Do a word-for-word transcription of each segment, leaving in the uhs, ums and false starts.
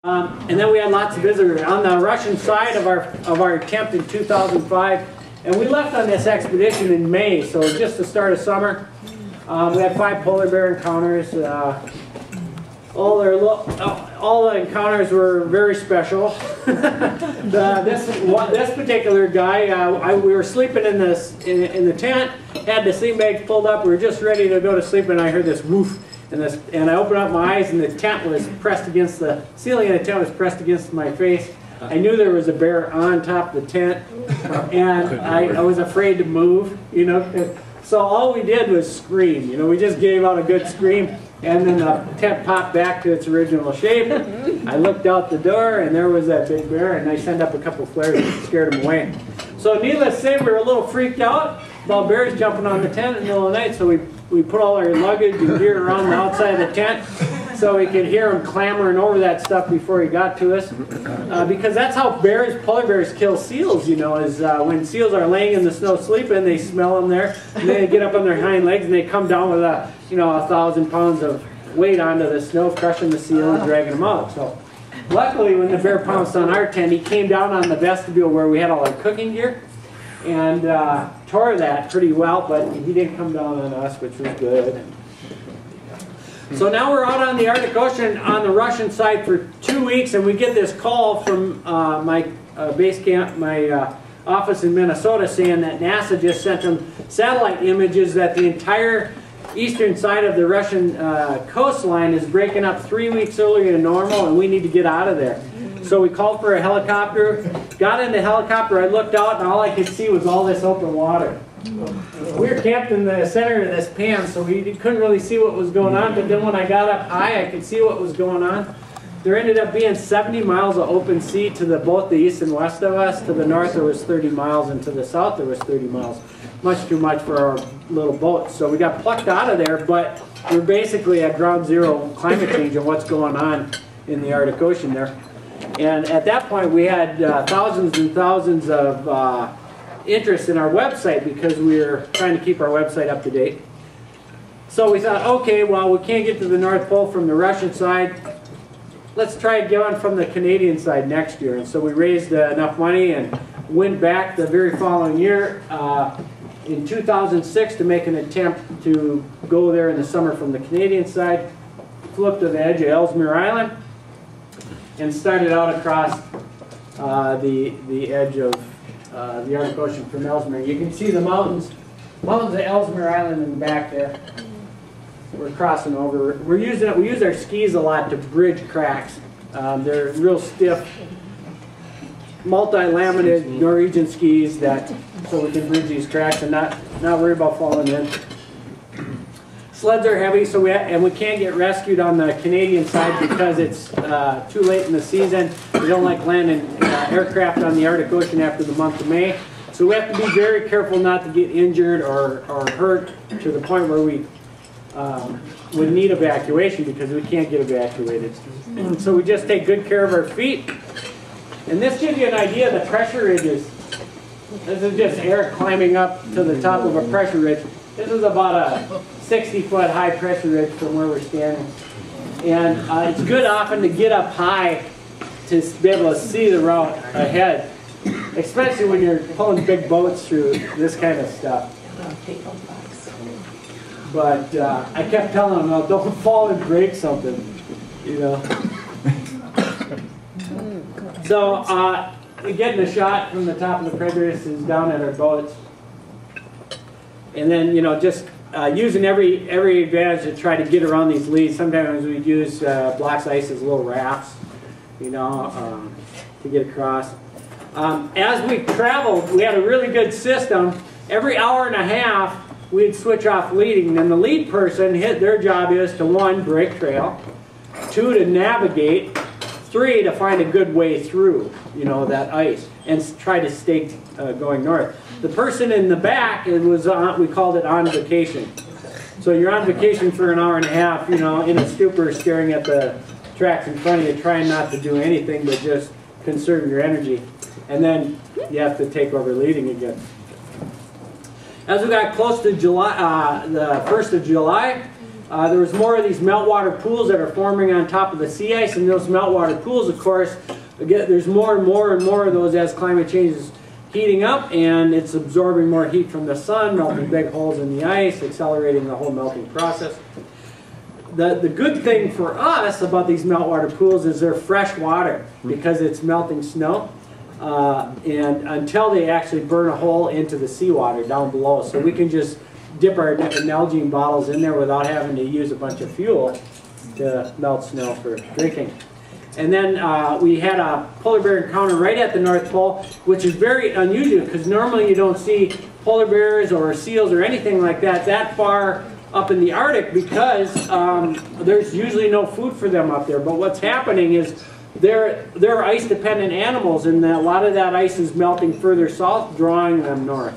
Um, and then we had lots of visitors on the Russian side of our of our attempt in two thousand five, and we left on this expedition in May, so just the start of summer. Um, we had five polar bear encounters. Uh, all their all the encounters were very special. the, this this particular guy, uh, I, we were sleeping in this in, in the tent, had the sleeping bags pulled up. We were just ready to go to sleep, and I heard this woof. And, this, and I opened up my eyes, and the tent was pressed against the ceiling, and the tent was pressed against my face. I knew there was a bear on top of the tent, and I, I was afraid to move, you know. So all we did was scream, you know. We just gave out a good scream, and then the tent popped back to its original shape. I looked out the door, and there was that big bear, and I sent up a couple flares and scared him away. So needless to say, we were a little freaked out about bears jumping on the tent in the middle of the night, so we We put all our luggage and gear around the outside of the tent so we could hear him clamoring over that stuff before he got to us. Uh, because that's how bears, polar bears kill seals, you know, is uh, when seals are laying in the snow sleeping, they smell them there, and then they get up on their hind legs and they come down with a, you know, a thousand pounds of weight onto the snow, crushing the seal and dragging them out. So luckily when the bear pounced on our tent, he came down on the vestibule where we had all our cooking gear, and uh, tore that pretty well, but he didn't come down on us, which was good. So now we're out on the Arctic Ocean on the Russian side for two weeks, and we get this call from uh, my uh, base camp, my uh, office in Minnesota, saying that NASA just sent them satellite images that the entire eastern side of the Russian uh, coastline is breaking up three weeks earlier than normal, and we need to get out of there. So we called for a helicopter, got in the helicopter, I looked out, and all I could see was all this open water. We were camped in the center of this pan, so we couldn't really see what was going on, but then when I got up high, I could see what was going on. There ended up being seventy miles of open sea to the, both the east and west of us. To the north there was thirty miles, and to the south there was thirty miles. Much too much for our little boat. So we got plucked out of there, but we're basically at ground zero climate change and what's going on in the Arctic Ocean there. And at that point we had uh, thousands and thousands of uh, interest in our website because we were trying to keep our website up to date. So we thought, okay, well, we can't get to the North Pole from the Russian side. Let's try going from the Canadian side next year. And so we raised uh, enough money and went back the very following year uh, in two thousand six to make an attempt to go there in the summer from the Canadian side. Flew up to the edge of Ellesmere Island and started out across uh, the, the edge of uh, the Arctic Ocean from Ellesmere. You can see the mountains, mountains of Ellesmere Island in the back there. We're crossing over. We're using it, we use our skis a lot to bridge cracks. Um, they're real stiff, multi-laminated Norwegian skis that so we can bridge these cracks and not not worry about falling in. Sleds are heavy, so we ha and we can't get rescued on the Canadian side because it's uh, too late in the season. We don't like landing uh, aircraft on the Arctic Ocean after the month of May, so we have to be very careful not to get injured or or hurt to the point where we um, would need evacuation because we can't get evacuated. And so we just take good care of our feet. And this gives you an idea of the pressure ridges. This is just air climbing up to the top of a pressure ridge. This is about a sixty foot high pressure ridge from where we're standing. And uh, it's good often to get up high to be able to see the route ahead, especially when you're pulling big boats through this kind of stuff. But uh, I kept telling them, no, don't fall and break something, you know. So uh, getting a shot from the top of the Piragis is down at our boats. And then, you know, just uh, using every every advantage to try to get around these leads. Sometimes we'd use uh, blocks of ice as little rafts, you know, um, to get across. Um, as we traveled, we had a really good system. Every hour and a half, we'd switch off leading. And the lead person, hit, their job is to, one, break trail, two, to navigate, three, to find a good way through, you know, that ice, and try to stay uh, going north. The person in the back, it was on, we called it on vacation. So you're on vacation for an hour and a half, you know, in a stupor, staring at the tracks in front of you, trying not to do anything but just conserve your energy. And then you have to take over leading again. As we got close to July, uh, the first of July, uh, there was more of these meltwater pools that are forming on top of the sea ice, and those meltwater pools, of course, again, there's more and more and more of those as climate change is heating up, and it's absorbing more heat from the sun, melting big holes in the ice, accelerating the whole melting process. The, the good thing for us about these meltwater pools is they're fresh water because it's melting snow. Uh, and until they actually burn a hole into the seawater down below. So we can just dip our Nalgene bottles in there without having to use a bunch of fuel to melt snow for drinking. And then uh, we had a polar bear encounter right at the North Pole, which is very unusual because normally you don't see polar bears or seals or anything like that that far up in the Arctic because um, there's usually no food for them up there. But what's happening is They're, they're ice-dependent animals, and a lot of that ice is melting further south, drawing them north.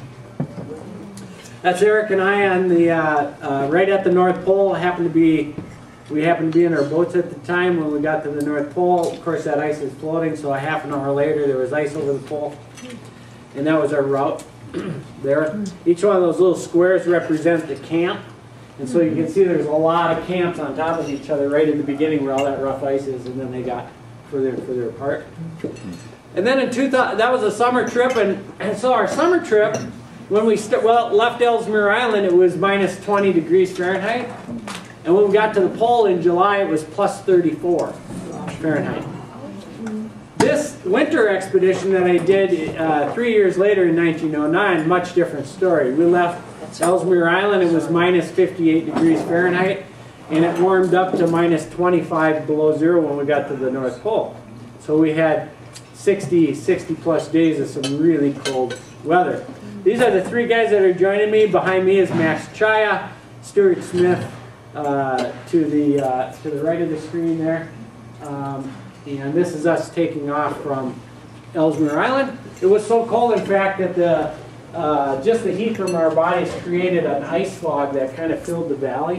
That's Eric and I on the uh, uh, right at the North Pole. Happened to be, we happened to be in our boats at the time when we got to the North Pole. Of course, that ice is floating, so a half an hour later there was ice over the pole, and that was our route there. Each one of those little squares represent the camp. And so you can see there's a lot of camps on top of each other right in the beginning where all that rough ice is, and then they got further and further apart. And then in two thousand, that was a summer trip, and, and so our summer trip, when we st well, left Ellesmere Island, it was minus twenty degrees Fahrenheit. And when we got to the pole in July, it was plus thirty-four Fahrenheit. This winter expedition that I did uh, three years later in nineteen oh nine, much different story. We left Ellesmere Island, it was minus fifty-eight degrees Fahrenheit, and it warmed up to minus twenty-five below zero when we got to the North Pole. So we had sixty, sixty plus days of some really cold weather. These are the three guys that are joining me. Behind me is Max Chaya, Stuart Smith uh, to, the, uh, to the right of the screen there. Um, and this is us taking off from Ellesmere Island. It was so cold, in fact, that the Uh, just the heat from our bodies created an ice fog that kind of filled the valley.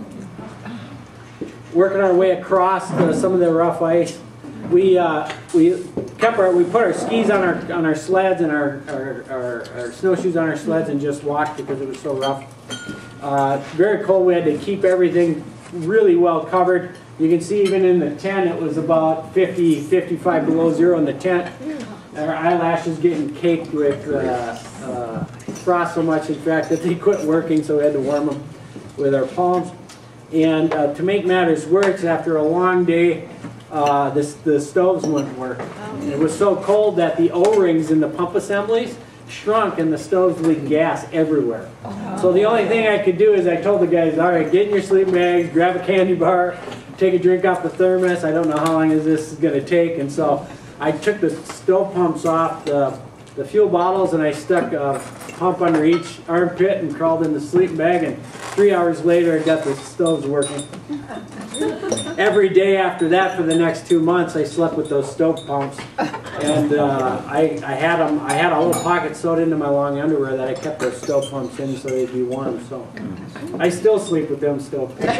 Working our way across uh, some of the rough ice, we uh, we kept our we put our skis on our on our sleds and our our, our our snowshoes on our sleds and just walked because it was so rough. Uh, very cold. We had to keep everything really well covered. You can see even in the tent it was about fifty, fifty-five below zero in the tent. Our eyelashes getting caked with uh, uh, frost so much, in fact, that they quit working, so we had to warm them with our palms. And uh, to make matters worse, after a long day, uh, this, the stoves wouldn't work. It was so cold that the O-rings in the pump assemblies shrunk and the stoves leaked gas everywhere. So the only thing I could do is I told the guys, all right, get in your sleeping bags, grab a candy bar, take a drink off the thermos. I don't know how long is this is going to take. And so I took the stove pumps off the, the fuel bottles and I stuck a pump under each armpit and crawled in the sleeping bag, and three hours later I got the stoves working. Every day after that for the next two months I slept with those stove pumps, and uh, I, I had them, I had a little pocket sewed into my long underwear that I kept those stove pumps in so they'd be warm, so I still sleep with them stove pumps.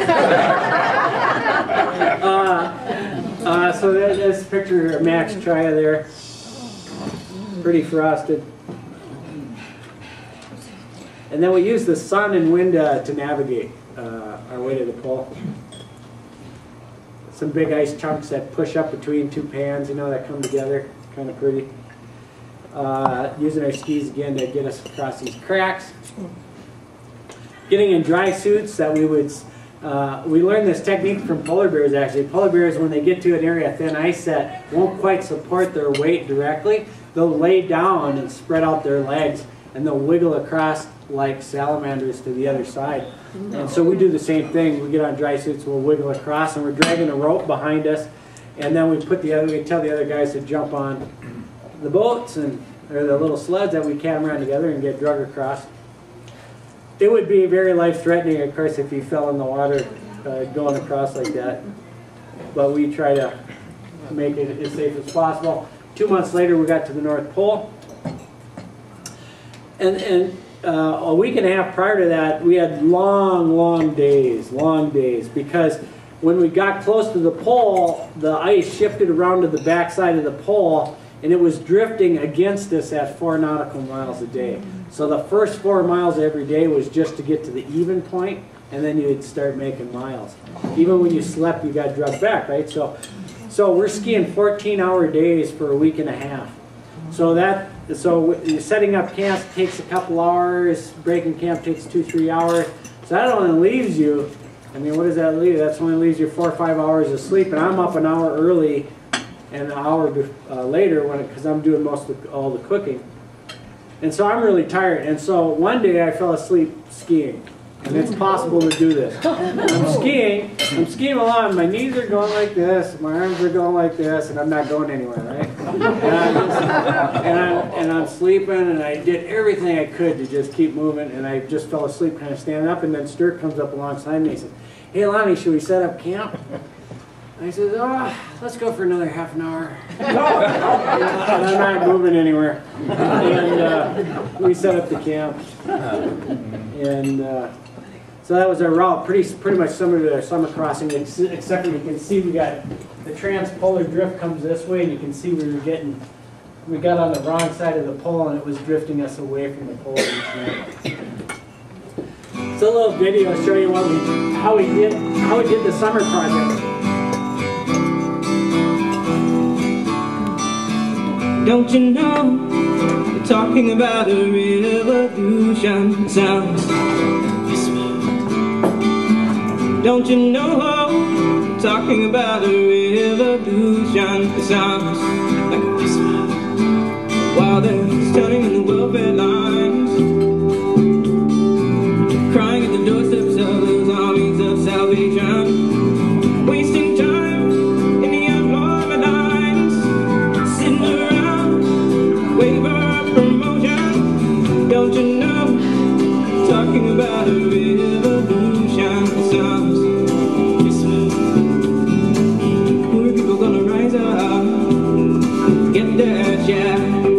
uh, Uh, so that, that's a picture of Max Chaya there. Pretty frosted. And then we use the sun and wind uh, to navigate uh, our way to the pole. Some big ice chunks that push up between two pans, you know, that come together. Kind of pretty. Uh, using our skis again to get us across these cracks. Getting in dry suits that we would... Uh, we learned this technique from polar bears, actually. Polar bears, when they get to an area of thin ice that won't quite support their weight directly, they'll lay down and spread out their legs, and they'll wiggle across like salamanders to the other side. And so we do the same thing. We get on dry suits, we'll wiggle across, and we're dragging a rope behind us, and then we put the other, we tell the other guys to jump on the boats and or the little sleds that we catamaran together and get drug across. It would be very life-threatening, of course, if you fell in the water uh, going across like that. But we try to make it as safe as possible. Two months later, we got to the North Pole. And, and uh, a week and a half prior to that, we had long, long days, long days. Because when we got close to the pole, the ice shifted around to the backside of the pole, and it was drifting against us at four nautical miles a day. So the first four miles every day was just to get to the even point, and then you'd start making miles. Even when you slept, you got drugged back, right? So, so we're skiing fourteen hour days for a week and a half. So that, so setting up camp takes a couple hours, breaking camp takes two, three hours. So that only leaves you, I mean, what does that leave? That only leaves you four or five hours of sleep, and I'm up an hour early and an hour uh, later when because I'm doing most of all the cooking. And so I'm really tired. And so one day I fell asleep skiing. And it's possible to do this. I'm skiing, I'm skiing along, my knees are going like this, my arms are going like this, and I'm not going anywhere, right? And I'm, just, and I'm, and I'm sleeping, and I did everything I could to just keep moving, and I just fell asleep kind of standing up, and then Sturt comes up alongside me and he says, "Hey Lonnie, should we set up camp?" I said, "Oh, let's go for another half an hour." And I'm not moving anywhere. And uh, we set up the camp. And uh, so that was our route, pretty pretty much similar to our summer crossing, except for you can see we got the transpolar drift comes this way, and you can see we were getting, we got on the wrong side of the pole, and it was drifting us away from the pole each night. So a little video to show you what we, how we did, how we did the summer project. Don't you know, we're talking about a revolution sounds. Don't you know, we're talking about a revolution sounds like a whisper. While they're turning in the welfare lines, crying at the doorsteps of those armies of salvation, wasting time in the unemployment lines, sitting around waiting for a promotion. Don't you know, talking about a revolution sounds. Who are people gonna rise up, get their share?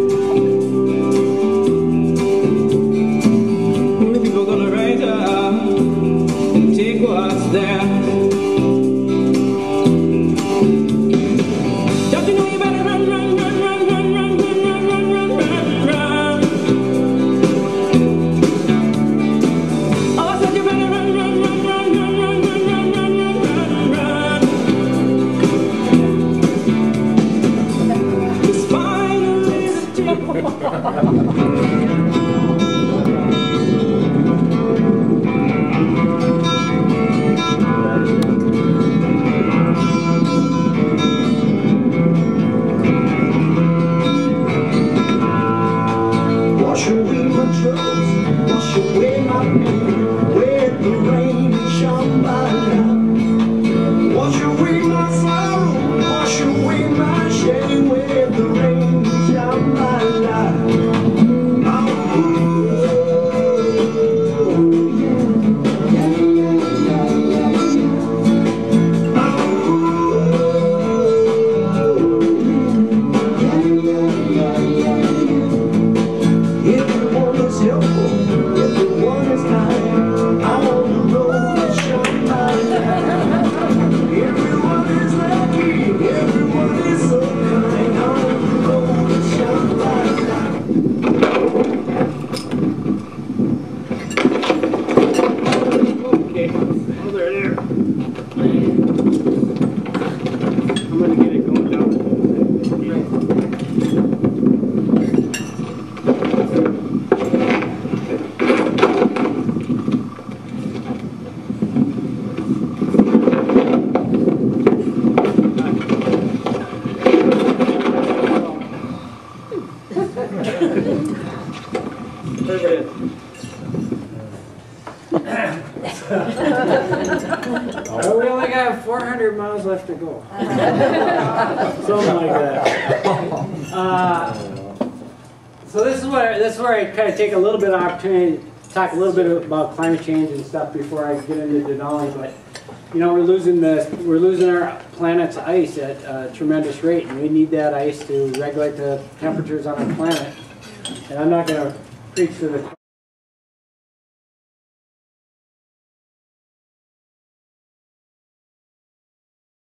Who are people gonna rise up and take what's theirs? Don't you know you better run, run, run, run, run, run, run, run, run, run, run, run. Oh, I said you better run, run, run, run, run, run, run, run, run, run, run. It's finally the day. Wash away my troubles, wash away my pain, where the rain shone my love. Wash away my sorrow, wash away my shame, where the rain shone my life. Everyone is helpful, everyone is kind. I'm on the road to shine my light. Everyone is lucky, everyone is so kind. I'm on the road to shine my light. Okay, oh, they're there. I'm gonna get it going down. Oh, we only got four hundred miles left to go. Something like that. Uh, so this is where this is where I kind of take a little bit of opportunity to talk a little bit about climate change and stuff before I get into Denali. But you know, we're losing the we're losing our planet's ice at a tremendous rate, and we need that ice to regulate the temperatures on our planet. And I'm not going to preach to the